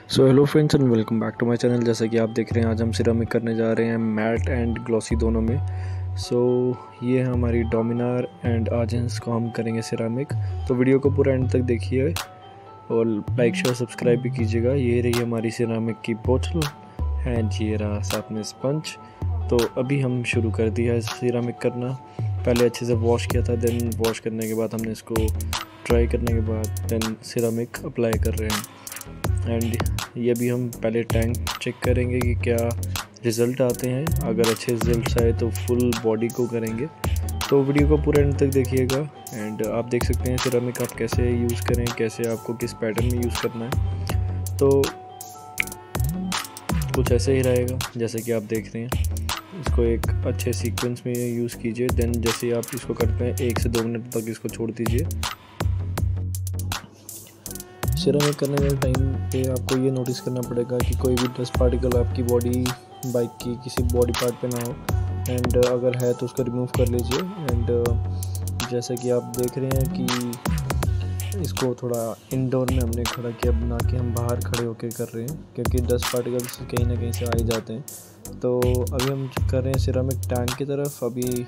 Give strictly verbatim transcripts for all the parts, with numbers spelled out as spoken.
So hello friends and welcome back to my channel. जैसा कि आप देख रहे हैं आज हम सिरामिक करने जा रहे हैं मैट एंड ग्लॉसी दोनों में। सो so, ये है हमारी डोमिनार एंड आज इसको हम करेंगे सिरामिक। तो वीडियो को पूरा एंड तक देखिए और लाइक शेयर सब्सक्राइब भी कीजिएगा। ये रही हमारी सिरामिक की बोतल एंड ये रहा साथ में स्पंज। तो अभी हम शुरू कर दिया है सिरामिक करना। पहले अच्छे से वॉश किया था, देन वॉश करने के बाद हमने इसको ड्राई करने के बाद देन सिरामिक अप्लाई कर रहे हैं। एंड ये भी हम पहले टैंक चेक करेंगे कि क्या रिज़ल्ट आते हैं। अगर अच्छे रिज़ल्ट आए तो फुल बॉडी को करेंगे। तो वीडियो को पूरे एंड तक देखिएगा। एंड आप देख सकते हैं सिरामिक आप कैसे यूज़ करें, कैसे आपको किस पैटर्न में यूज़ करना है। तो कुछ ऐसे ही रहेगा जैसे कि आप देख रहे हैं। इसको एक अच्छे सीक्वेंस में यूज़ कीजिए। देन जैसे आप इसको करते हैं एक से दो मिनट तक इसको छोड़ दीजिए। सिरामिक करने के टाइम पे आपको ये नोटिस करना पड़ेगा कि कोई भी डस्ट पार्टिकल आपकी बॉडी बाइक की किसी बॉडी पार्ट पे ना हो। एंड अगर है तो उसको रिमूव कर लीजिए। एंड जैसे कि आप देख रहे हैं कि इसको थोड़ा इंडोर में हमने खड़ा किया, ना कि हम बाहर खड़े होकर कर रहे हैं, क्योंकि डस्ट पार्टिकल्स कहीं ना कहीं से आ ही जाते हैं। तो अभी हम कर रहे हैं सिरामिक टैंक की तरफ। अभी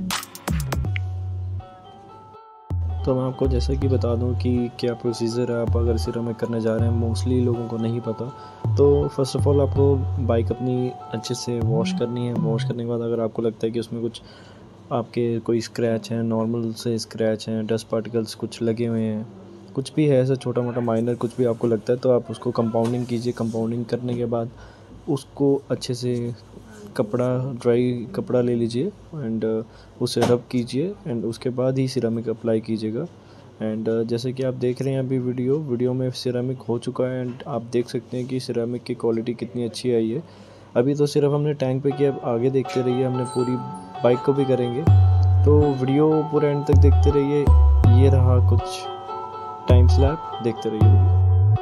तो मैं आपको जैसा कि बता दूं कि क्या प्रोसीजर है। आप अगर सिरामिक करने जा रहे हैं, मोस्टली लोगों को नहीं पता। तो फर्स्ट ऑफ़ ऑल आपको बाइक अपनी अच्छे से वॉश करनी है। वॉश करने के बाद अगर आपको लगता है कि उसमें कुछ आपके कोई स्क्रैच हैं, नॉर्मल से स्क्रैच हैं, डस्ट पार्टिकल्स कुछ लगे हुए हैं, कुछ भी है ऐसा छोटा मोटा माइनर कुछ भी आपको लगता है, तो आप उसको कंपाउंडिंग कीजिए। कंपाउंडिंग करने के बाद उसको अच्छे से कपड़ा ड्राई कपड़ा ले लीजिए एंड उसे रब कीजिए एंड उसके बाद ही सिरामिक अप्लाई कीजिएगा। एंड जैसे कि आप देख रहे हैं अभी वीडियो वीडियो में सिरामिक हो चुका है। एंड आप देख सकते हैं कि सिरामिक की क्वालिटी कितनी अच्छी आई है। अभी तो सिर्फ हमने टैंक पे किया, अब आगे देखते रहिए, हमने पूरी बाइक को भी करेंगे। तो वीडियो पूरा एंड तक देखते रहिए। ये रहा कुछ टाइम स्लैप, देखते रहिए वीडियो।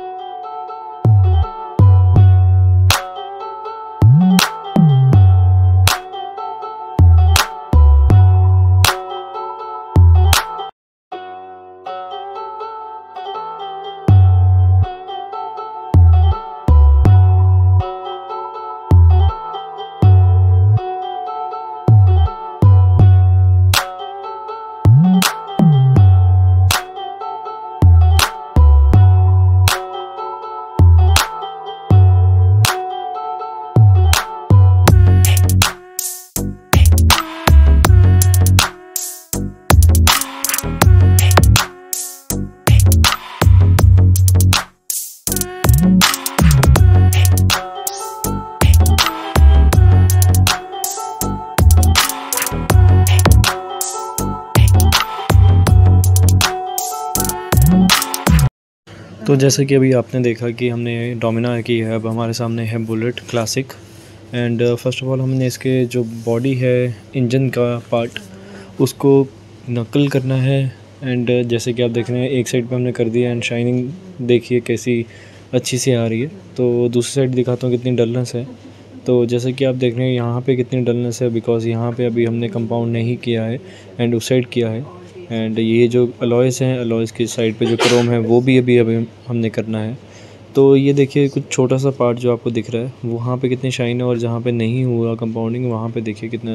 तो जैसे कि अभी आपने देखा कि हमने डोमिनार की है, अब हमारे सामने है bullet classic. And first of all हमने इसके जो बॉडी है, इंजन का पार्ट, उसको नकल करना है। एंड जैसे कि आप देख रहे हैं एक साइड पे हमने कर दिया एंड शाइनिंग देखिए कैसी अच्छी सी आ रही है। तो दूसरी साइड दिखाता हूँ कितनी डलनेस है। तो जैसे कि आप देख रहे हैं यहाँ पे कितनी डलनेस है, बिकॉज़ यहाँ पे अभी हमने कंपाउंड नहीं किया है एंड उस साइड किया है। एंड ये जो अलॉयज़ हैं, अलॉयज़ की साइड पे जो क्रोम है वो भी अभी अभी हमने करना है। तो ये देखिए कुछ छोटा सा पार्ट जो आपको दिख रहा है वहाँ पे कितनी शाइन है, और जहाँ पे नहीं हुआ कंपाउंडिंग वहाँ पे देखिए कितना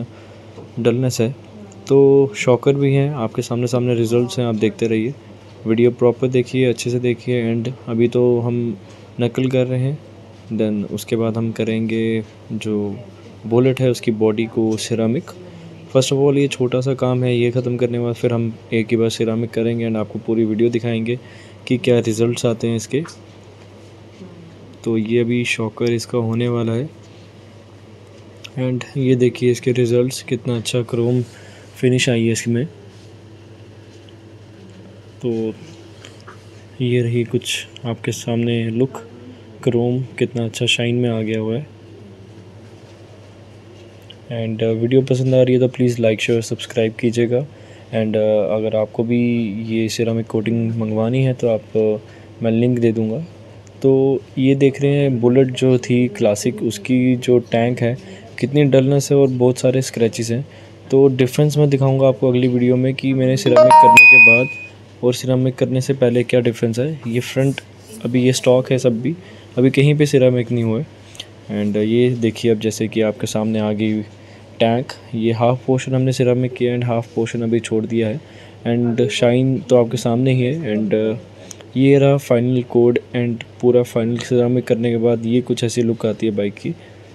डलनेस है। तो शॉकर भी हैं आपके सामने सामने रिजल्ट्स हैं, आप देखते रहिए। वीडियो प्रॉपर देखिए, अच्छे से देखिए। एंड अभी तो हम नकल कर रहे हैं, देन उसके बाद हम करेंगे जो बुलेट है उसकी बॉडी को सिरामिक। फर्स्ट ऑफ ऑल ये छोटा सा काम है, ये ख़त्म करने के बाद फिर हम एक ही बार सिरामिक करेंगे एंड आपको पूरी वीडियो दिखाएंगे कि क्या रिज़ल्ट्स आते हैं इसके। तो ये अभी शॉकर इसका होने वाला है। एंड ये देखिए इसके रिज़ल्ट्स, कितना अच्छा क्रोम फिनिश आई है इसमें। तो ये रही कुछ आपके सामने लुक, क्रोम कितना अच्छा शाइन में आ गया हुआ है। एंड वीडियो पसंद आ रही है तो प्लीज़ लाइक शेयर सब्सक्राइब कीजिएगा। एंड uh, अगर आपको भी ये सिरामिक कोटिंग मंगवानी है तो आप uh, मैं लिंक दे दूँगा। तो ये देख रहे हैं बुलेट जो थी क्लासिक, उसकी जो टैंक है कितनी डलनेस है और बहुत सारे स्क्रैचेस हैं। तो डिफरेंस मैं दिखाऊंगा आपको अगली वीडियो में कि मैंने सिरामिक करने के बाद और सिरामिक करने से पहले क्या डिफरेंस है। ये फ्रंट अभी ये स्टॉक है सब भी, अभी कहीं पे सिरामिक नहीं हुए। एंड ये देखिए अब जैसे कि आपके सामने आ गई टैंक, ये हाफ़ पोर्शन हमने सिरामिक किया एंड हाफ़ पोर्शन अभी छोड़ दिया है। एंड शाइन तो आपके सामने ही है। एंड ये रहा फाइनल कोड। एंड पूरा फाइनल सिरामिक करने के बाद ये कुछ ऐसी लुक आती है बाइक की।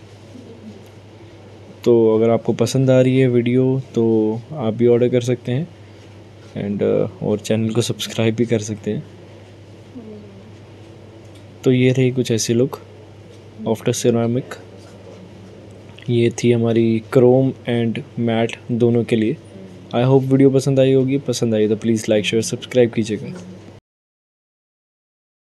तो अगर आपको पसंद आ रही है वीडियो तो आप भी ऑर्डर कर सकते हैं एंड और चैनल को सब्सक्राइब भी कर सकते हैं। तो ये रही कुछ ऐसी लुक आफ्टर सिरामिक। ये थी हमारी क्रोम एंड मैट दोनों के लिए। आई होप वीडियो पसंद आई होगी। पसंद आई तो प्लीज़ लाइक शेयर सब्सक्राइब कीजिएगा।